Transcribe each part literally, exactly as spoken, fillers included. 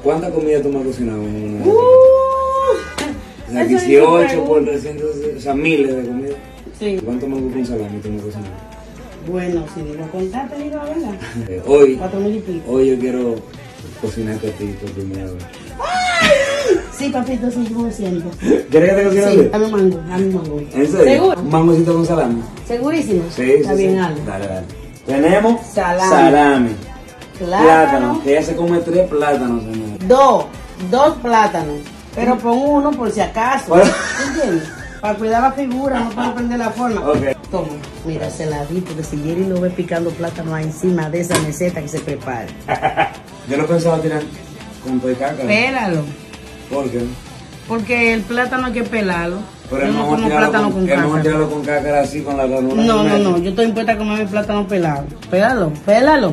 ¿Cuántas comidas tú me has cocinado? Uh, o sea, dieciocho por trescientos, o sea, miles de comidas. Sí. ¿Cuánto mango con salami tú me has cocinado? Bueno, si digo contarte, digo, ¿verdad? Eh, hoy, Cuatro mil y pico. hoy yo quiero cocinarte a ti por primera vez. Sí, papito, sí, como siempre. ¿Quieres que te cocine? Sí, dame mango, dame mango. ¿En serio? ¿Seguro? ¿Un mangocito con salami? ¿Segurísimo? Sí, Está sí, bien, sí. algo. Dale, dale. Tenemos Salami. salami. Plátano. Plátano. Que ella se come tres plátanos, señor. Dos, dos plátanos. Pero pon uno por si acaso. Bueno. ¿Entiendes? Para cuidar la figura, no para perder la forma. Ok. Toma, mira, se la di porque si Jerry lo ve picando plátano encima de esa meseta que se prepare. Yo lo pensaba tirar con todo y caca. Pélalo. ¿Por qué? Porque el plátano hay que pelarlo. Pero Yo él no no va a como tirarlo plátano con, con él no va a cáscara. tirarlo con cáscara así con la ranura. No, no, no, yo estoy impuesta a comer mi plátano pelado. Pélalo, pélalo.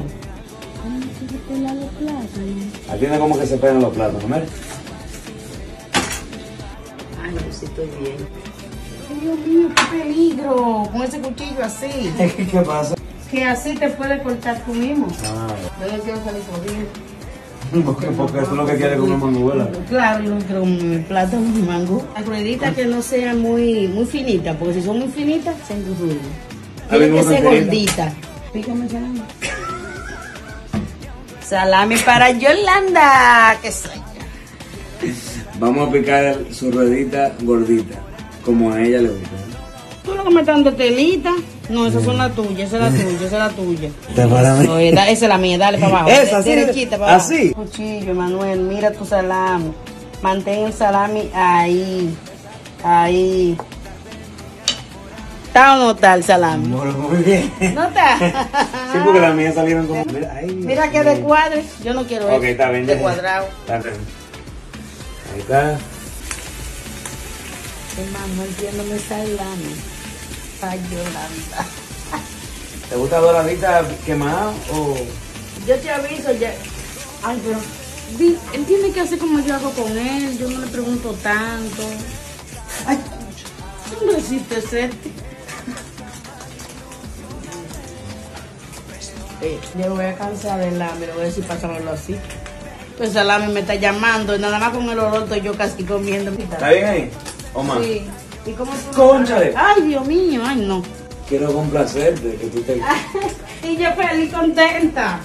Atiende como que se pegan los plátanos, ¿no? Ay, yo sí estoy bien. Ay, Dios mío, qué peligro con ese cuchillo así. ¿Qué pasa? Que así te puede cortar tú mismo. Ah, Yo no quiero salir corriendo. porque, porque tú lo que quieres es comer manguela. Claro, yo quiero mi plátano, mi mango. Las rueditas que no sean muy, muy finitas, porque si son muy finitas, se engrullan. A mí Tiene me que gusta ser finita. gordita. Pícame el salami. Salami para Yolanda, que soy yo. Vamos a picar su ruedita gordita, como a ella le gusta. Tú lo que me estás dando telita. No, esas son las tuyas, esa es la tuya, esa es la tuya. ¿Te para mí? No, esa es la mía, dale para abajo. Esa, así, Derechita para abajo. así. Cuchillo, Manuel, mira tu salami. Mantén el salami ahí, ahí. ¿Está o no está el salami? Bueno, muy bien. ¿No está? Sí, porque las mías salieron como... Mira, ay, Mira que de cuadre, yo no quiero Ok, eso. está bien. De ya. cuadrado. Está bien. Ahí está. Hermano, entiéndome salami. Ay, Yolanda. ¿Te gusta doradita quemada o...? Yo te aviso ya. Ay, pero di, él tiene que hacer como yo hago con él. Yo no le pregunto tanto. Ay, ¿qué no hiciste ese? Eh, yo voy a cansar del salami, le voy a decir pásamelo así. Pues el salami me está llamando, y nada más con el olor estoy yo casi comiendo. ¿Está bien ahí? ¿O más? Sí. ¿Y cómo tú? ¡Cónchale! Ay, Dios mío, ay no. Quiero complacerte, que tú te... Y yo feliz, contenta.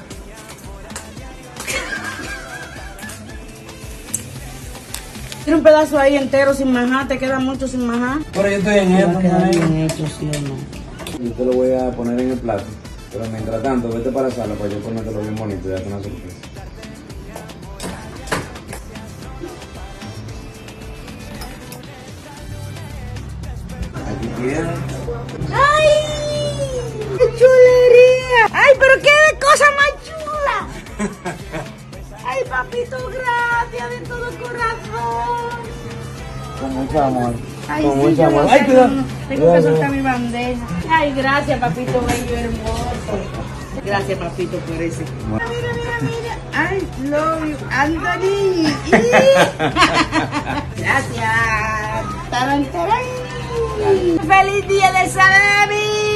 Tiene un pedazo ahí entero sin majar, te queda mucho sin majar. Pero yo estoy en Va a esto, quedar man. bien hecho, sí o no. Yo te lo voy a poner en el plato. Pero mientras tanto, vete para la sala para yo ponértelo bien bonito y darte una sorpresa. Aquí tienes. ¡Ay! ¡Qué chulería! ¡Ay, pero qué cosa más chula! ¡Ay, papito, gracias de todo corazón! Con mucho amor. Ay, Con sí, mucho yo amor. lo Ay, sé, cuidado. no, tengo Cuidado, que soltar cuidado. mi bandeja. Ay, gracias, papito bello hermoso. Gracias, papito, por ese. Mira, mira, mira, mira. I love you, Anthony. Gracias. Tarán, tarán. ¡Feliz día de salami!